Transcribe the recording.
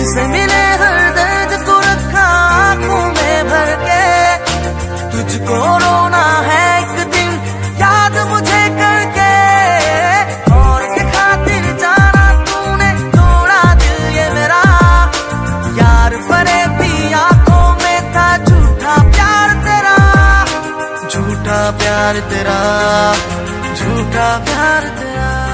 तुझसे मिले हर दर्द को रखा आंखों में भर के, तुझको रोना है एक दिन याद मुझे करके। और के खातिर जाना तूने तोड़ा दिल ये मेरा, यार परे भी आंखों में था झूठा प्यार तेरा, झूठा प्यार तेरा, झूठा प्यार तेरा।